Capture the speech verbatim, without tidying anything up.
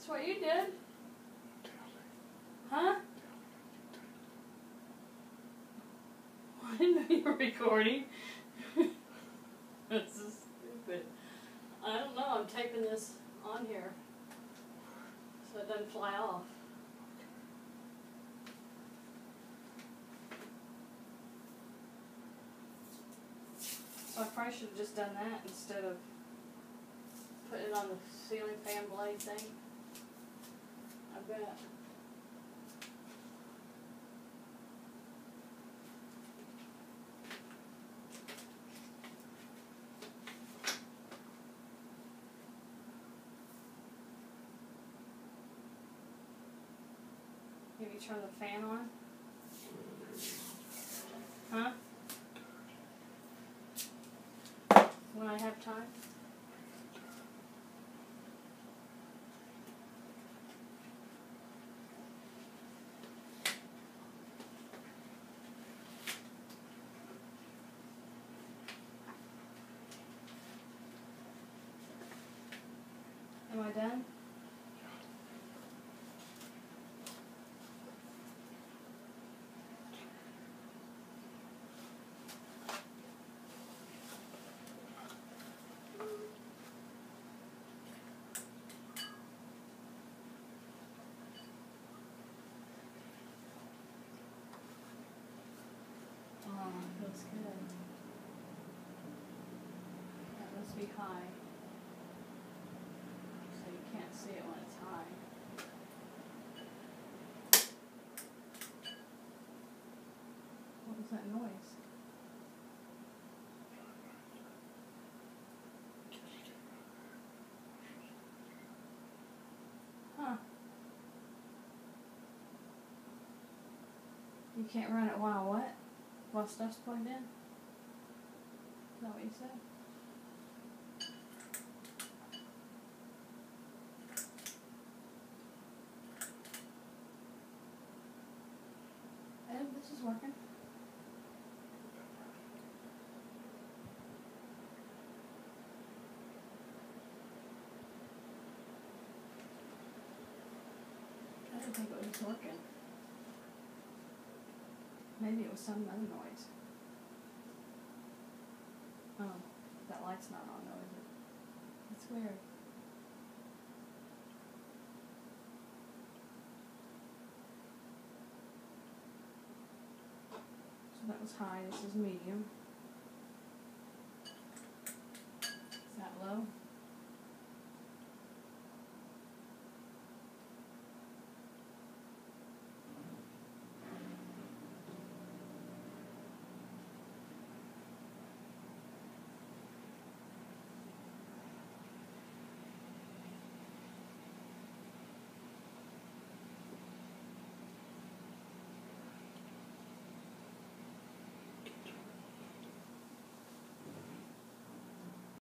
That's what you did. Huh? I didn't know you were recording. This is stupid. I don't know, I'm taping this on here so it doesn't fly off. So I probably should have just done that instead of putting it on the ceiling fan blade thing. I bet. Maybe turn the fan on? Huh? When I have time? Am I done? Oh, it feels good. That must be high. So you can't see it when it's high. What was that noise? Huh. You can't run it while what? While stuff's plugged in? Is that what you said? Ed, this is working. I didn't think it was working. Maybe it was some other noise. Oh, that light's not on though, is it? That's weird. So that was high, this is medium.